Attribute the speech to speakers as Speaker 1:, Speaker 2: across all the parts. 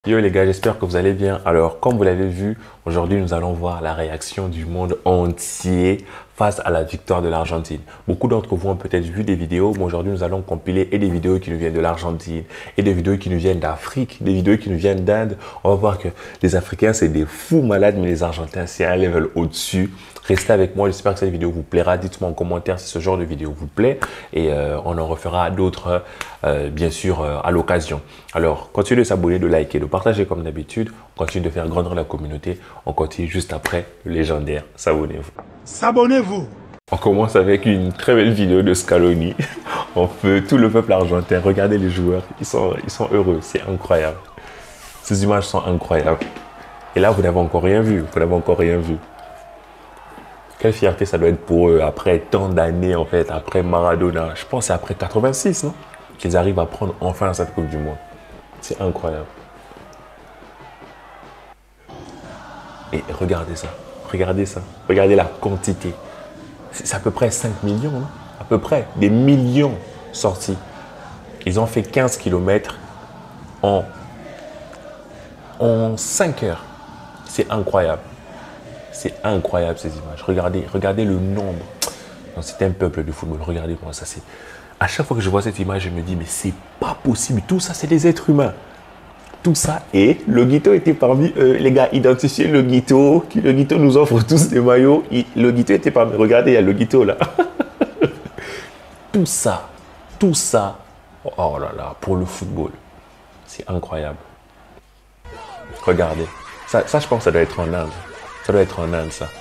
Speaker 1: Yo les gars, j'espère que vous allez bien. Alors, comme vous l'avez vu, aujourd'hui nous allons voir la réaction du monde entier face à la victoire de l'Argentine. Beaucoup d'entre vous ont peut-être vu des vidéos, mais aujourd'hui nous allons compiler et des vidéos qui nous viennent de l'Argentine, et des vidéos qui nous viennent d'Afrique, des vidéos qui nous viennent d'Inde. On va voir que les Africains c'est des fous malades, mais les Argentins c'est un level au-dessus. Restez avec moi, j'espère que cette vidéo vous plaira. Dites-moi en commentaire si ce genre de vidéo vous plaît et on en refera d'autres bien sûr à l'occasion. Alors, continuez de s'abonner, de liker, de partager comme d'habitude. On continue de faire grandir la communauté. On continue juste après le légendaire. S'abonnez-vous.
Speaker 2: S'abonnez-vous.
Speaker 1: On commence avec une très belle vidéo de Scaloni. On peut tout le peuple argentin. Regardez les joueurs, ils sont heureux. C'est incroyable. Ces images sont incroyables. Et là, vous n'avez encore rien vu. Vous n'avez encore rien vu. Quelle fierté ça doit être pour eux après tant d'années, en fait, après Maradona. Je pense que c'est après 86, non? Qu'ils arrivent à prendre enfin cette Coupe du Monde. C'est incroyable. Et regardez ça. Regardez ça. Regardez la quantité. C'est à peu près 5 millions, non? À peu près. Des millions sortis. Ils ont fait 15 km en 5 heures. C'est incroyable. C'est incroyable ces images. Regardez le nombre. C'est un peuple de football. Regardez comment ça c'est. À chaque fois que je vois cette image, je me dis, mais c'est pas possible. Tout ça, c'est des êtres humains. Tout ça. Et le Guito était parmi eux. Les gars, identifiez le Guito. Le Guito nous offre tous des maillots. Le Guito était parmi eux. Regardez, il y a le Guito là. Tout ça. Tout ça. Oh là là, pour le football. C'est incroyable. Regardez. Ça, je pense que ça doit être en Inde. Ça doit être en Inde, ça.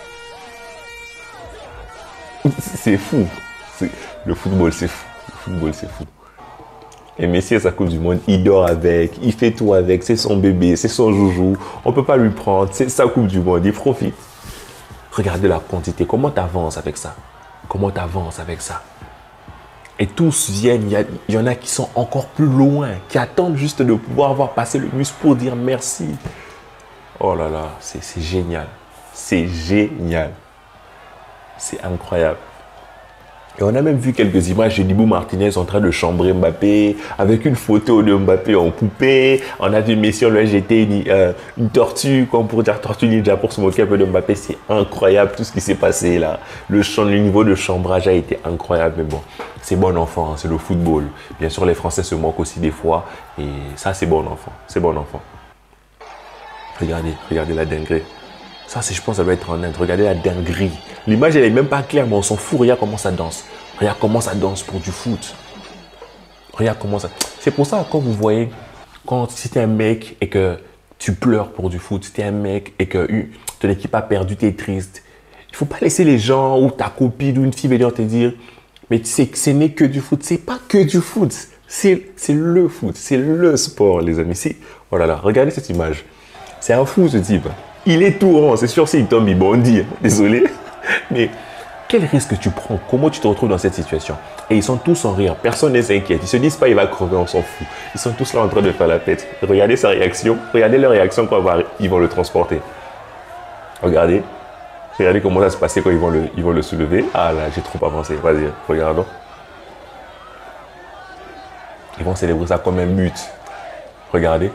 Speaker 1: C'est fou. Le football, c'est fou. Le football, c'est fou. Et Messi, à sa Coupe du Monde, il dort avec, il fait tout avec. C'est son bébé, c'est son joujou. On ne peut pas lui prendre. C'est sa Coupe du Monde. Il profite. Regardez la quantité. Comment tu avances avec ça? Comment tu avances avec ça? Et tous viennent. Il y en a qui sont encore plus loin, qui attendent juste de pouvoir voir passer le bus pour dire merci. Oh là là, c'est génial. C'est génial. C'est incroyable. Et on a même vu quelques images de Dibu Martinez en train de chambrer Mbappé, avec une photo de Mbappé en poupée. On a vu Messi, on lui a jeté une tortue, comme pour dire tortue ninja, pour se moquer un peu de Mbappé. C'est incroyable tout ce qui s'est passé là. Le niveau de chambrage a été incroyable, mais bon, c'est bon enfant, hein, c'est le football. Bien sûr, les Français se moquent aussi des fois, et ça, c'est bon enfant. C'est bon enfant. Regardez la dinguerie. Ça, je pense, ça doit être en Inde. Regardez la dinguerie. L'image, elle n'est même pas claire, mais on s'en fout. Regarde comment ça danse. Regarde comment ça danse pour du foot. Regarde comment ça... C'est pour ça, quand vous voyez, si t'es un mec et que tu pleures pour du foot, si t'es un mec et que ton équipe a perdu, t'es triste, il ne faut pas laisser les gens ou ta copine ou une fille venir te dire « Mais tu sais que ce n'est que du foot. » C'est pas que du foot. C'est le foot. C'est le sport, les amis. Oh là là, regardez cette image. C'est un fou, ce type. Il est tout rond. C'est sûr, s'il tombe, il bondit. Désolé. Mais quel risque tu prends? Comment tu te retrouves dans cette situation? Et ils sont tous en rire. Personne ne s'inquiète. Ils se disent pas, il va crever, on s'en fout. Ils sont tous là en train de faire la tête. Regardez sa réaction. Regardez leur réaction quand ils vont le transporter. Regardez. Regardez comment ça se passait quand ils vont le soulever. Ah là, j'ai trop avancé. Vas-y, regardons. Ils vont célébrer ça comme un but. Regardez.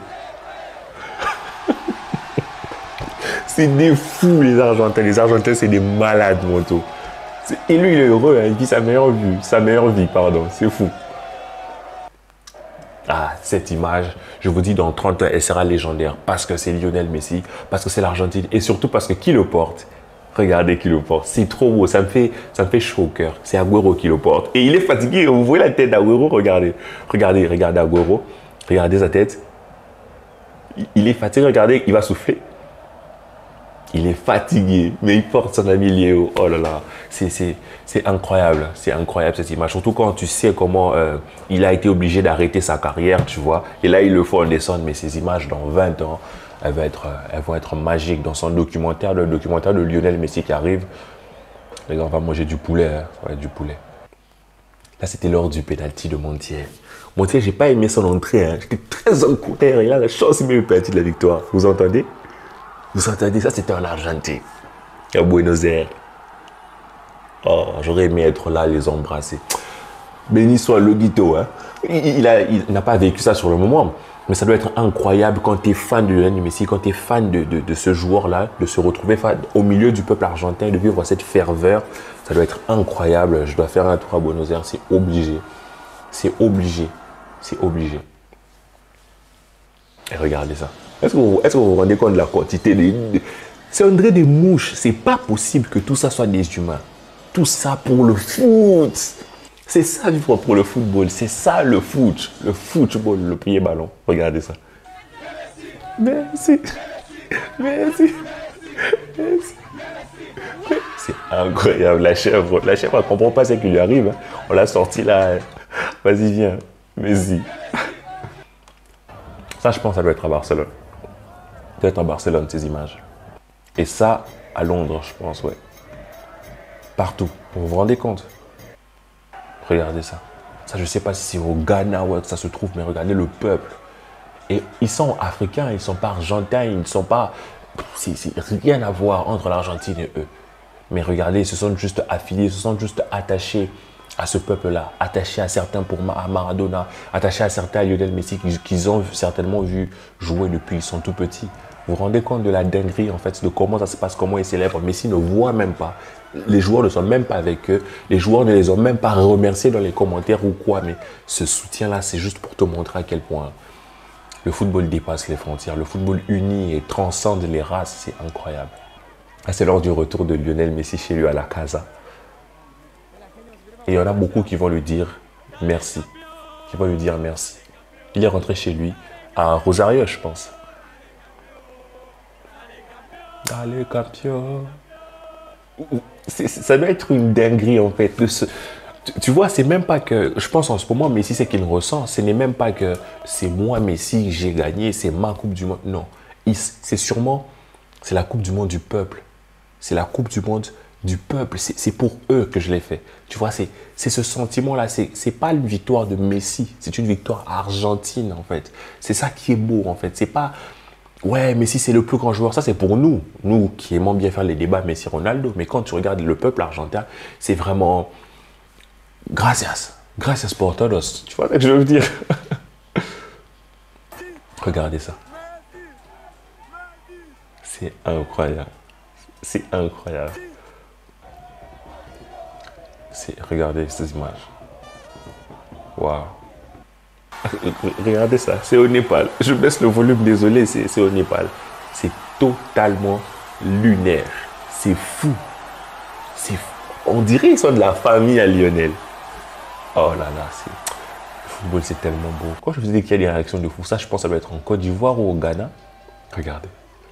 Speaker 1: C'est des fous, les Argentins. Les Argentins, c'est des malades, moto. Et lui, il est heureux. Hein. Il vit sa meilleure vie, pardon. C'est fou. Ah, cette image, je vous dis, dans 30 ans, elle sera légendaire. Parce que c'est Lionel Messi, parce que c'est l'Argentine. Et surtout parce que qui le porte? Regardez qui le porte. C'est trop beau. Ça me fait chaud au cœur. C'est Agüero qui le porte. Et il est fatigué. Vous voyez la tête d'Agüero? Regardez. Regardez Agüero. Regardez sa tête. Il est fatigué. Regardez, il va souffler. Il est fatigué, mais il porte son ami Léo. Oh là là, c'est incroyable. C'est incroyable cette image. Surtout quand tu sais comment il a été obligé d'arrêter sa carrière, tu vois. Et là, il le faut en descendre. Mais ces images, dans 20 ans, elles vont être magiques. Dans son documentaire, le documentaire de Lionel Messi qui arrive, les gars, on va manger du poulet. Hein. Ça va être du poulet. Là, c'était lors du penalty de Montiel. Montiel, j'ai pas aimé son entrée. Hein. J'étais très en colère. Il a la chance, il met le penalty de la victoire. Vous entendez? Vous entendez, ça c'était en Argentine, à Buenos Aires. Oh, j'aurais aimé être là, les embrasser. Béni soit le Guito, hein. Il n'a pas vécu ça sur le moment. Mais ça doit être incroyable quand tu es fan de Lionel Messi, quand tu es fan de ce joueur-là, de se retrouver au milieu du peuple argentin, de vivre cette ferveur. Ça doit être incroyable. Je dois faire un tour à Buenos Aires, c'est obligé. C'est obligé. C'est obligé. Et regardez ça. Est-ce que vous vous rendez compte de la quantité de... C'est on dirait des mouches. C'est pas possible que tout ça soit des humains. Tout ça pour le foot. C'est ça vivre pour le football. C'est ça le foot. Le football, le pied ballon. Regardez ça. Merci. Merci. Merci. C'est incroyable. La chèvre, elle ne comprend pas ce qui lui arrive. On l'a sortie là. Vas-y, viens. Messi. Ça, je pense, ça doit être à Barcelone. Ça doit être à Barcelone, ces images. Et ça, à Londres, je pense, ouais. Partout. Vous vous rendez compte? Regardez ça. Ça, je ne sais pas si c'est au Ghana ou que ça se trouve, mais regardez le peuple. Et ils sont africains, ils ne sont pas argentins, ils ne sont pas... C'est rien à voir entre l'Argentine et eux. Mais regardez, ils se sont juste affiliés, ils se sont juste attachés à ce peuple-là, attachés à certains à Maradona, attachés à certains à Lionel Messi qu'ils ont certainement vu jouer depuis qu'ils sont tout petits. Vous vous rendez compte de la dinguerie, en fait, de comment ça se passe, comment ils célèbrent. Messi ne voit même pas. Les joueurs ne sont même pas avec eux. Les joueurs ne les ont même pas remerciés dans les commentaires ou quoi. Mais ce soutien-là, c'est juste pour te montrer à quel point le football dépasse les frontières. Le football unit et transcende les races. C'est incroyable. C'est lors du retour de Lionel Messi chez lui à la Casa. Et il y en a beaucoup qui vont lui dire merci. Qui vont lui dire merci. Il est rentré chez lui à Rosario, je pense. Allez, campion. Ça doit être une dinguerie en fait. Tu vois, c'est même pas que, je pense en ce moment, Messi, c'est qu'il ressent. Ce n'est même pas que c'est moi, Messi, j'ai gagné, c'est ma Coupe du Monde. Non, c'est sûrement, c'est la Coupe du Monde du peuple. C'est la Coupe du Monde du peuple. C'est pour eux que je l'ai fait. Tu vois, c'est ce sentiment-là. C'est pas une victoire de Messi, c'est une victoire argentine en fait. C'est ça qui est beau en fait. C'est pas... Ouais, Messi, c'est le plus grand joueur. Ça, c'est pour nous. Nous qui aimons bien faire les débats Messi-Ronaldo. Mais quand tu regardes le peuple argentin, c'est vraiment... Gracias. Gracias por todos. Tu vois ce que je veux dire? Regardez ça. C'est incroyable. C'est incroyable. Regardez ces images. Waouh. Regardez ça, c'est au Népal. Je baisse le volume, désolé, c'est au Népal. C'est totalement lunaire. C'est fou. On dirait qu'ils sont de la famille à Lionel. Oh là là, le football, c'est tellement beau. Quand je vous dis qu'il y a des réactions de fou, ça, je pense que ça doit être en Côte d'Ivoire ou au Ghana. Regardez.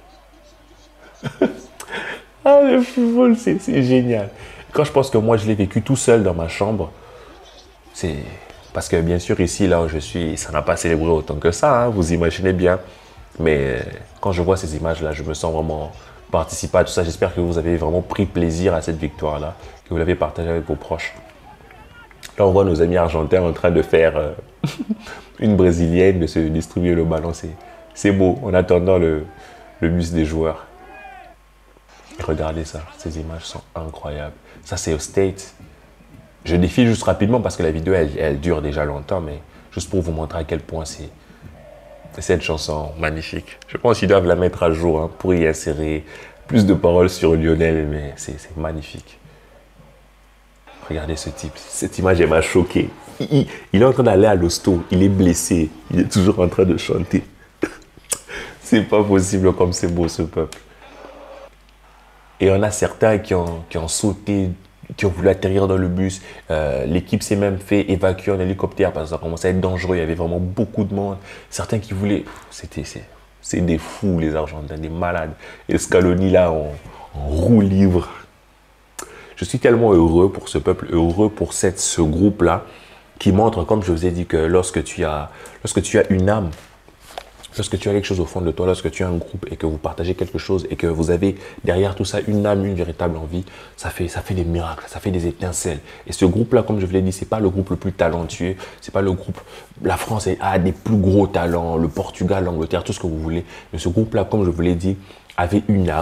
Speaker 1: Ah, le football, c'est génial. Quand je pense que moi, je l'ai vécu tout seul dans ma chambre, c'est... Parce que bien sûr, ici, là où je suis, ça n'a pas célébré autant que ça, hein, vous imaginez bien. Mais quand je vois ces images-là, je me sens vraiment participer à tout ça. J'espère que vous avez vraiment pris plaisir à cette victoire-là, que vous l'avez partagée avec vos proches. Là, on voit nos amis argentins en train de faire une brésilienne, de se distribuer le ballon. C'est beau, en attendant le bus des joueurs. Et regardez ça, ces images sont incroyables. Ça, c'est au States. Je défile juste rapidement parce que la vidéo, elle dure déjà longtemps, mais juste pour vous montrer à quel point c'est cette chanson magnifique. Je pense qu'ils doivent la mettre à jour hein, pour y insérer plus de paroles sur Lionel, mais c'est magnifique. Regardez ce type. Cette image, elle m'a choqué. Il est en train d'aller à l'hosto. Il est blessé. Il est toujours en train de chanter. C'est pas possible comme c'est beau ce peuple. Et on a certains qui ont sauté, qui ont voulu atterrir dans le bus. L'équipe s'est même fait évacuer en hélicoptère parce que ça commençait à être dangereux. Il y avait vraiment beaucoup de monde. Certains qui voulaient... C'est des fous, les Argentins, des malades. Et Scaloni, là, en roue libre. Je suis tellement heureux pour ce peuple, heureux pour ce groupe-là, qui montre, comme je vous ai dit, que lorsque tu as une âme, lorsque tu as quelque chose au fond de toi, lorsque tu as un groupe et que vous partagez quelque chose et que vous avez derrière tout ça une âme, une véritable envie, ça fait des miracles, ça fait des étincelles. Et ce groupe-là, comme je vous l'ai dit, c'est pas le groupe le plus talentueux, c'est pas le groupe... La France a des plus gros talents, le Portugal, l'Angleterre, tout ce que vous voulez. Mais ce groupe-là, comme je vous l'ai dit, avait une âme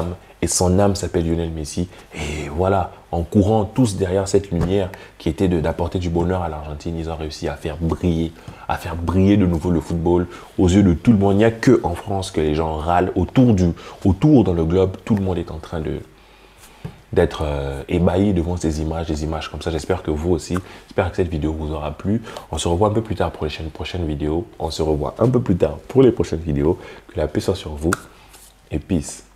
Speaker 1: et son âme s'appelle Lionel Messi. Et voilà, en courant tous derrière cette lumière qui était d'apporter du bonheur à l'Argentine, ils ont réussi à faire briller de nouveau le football aux yeux de tout le monde. Il n'y a que en France que les gens râlent autour dans le globe, tout le monde est en train d'être ébahi devant ces images, des images comme ça. J'espère que vous aussi, j'espère que cette vidéo vous aura plu. On se revoit un peu plus tard pour les prochaines vidéos. On se revoit un peu plus tard pour les prochaines vidéos. Que la paix soit sur vous et peace.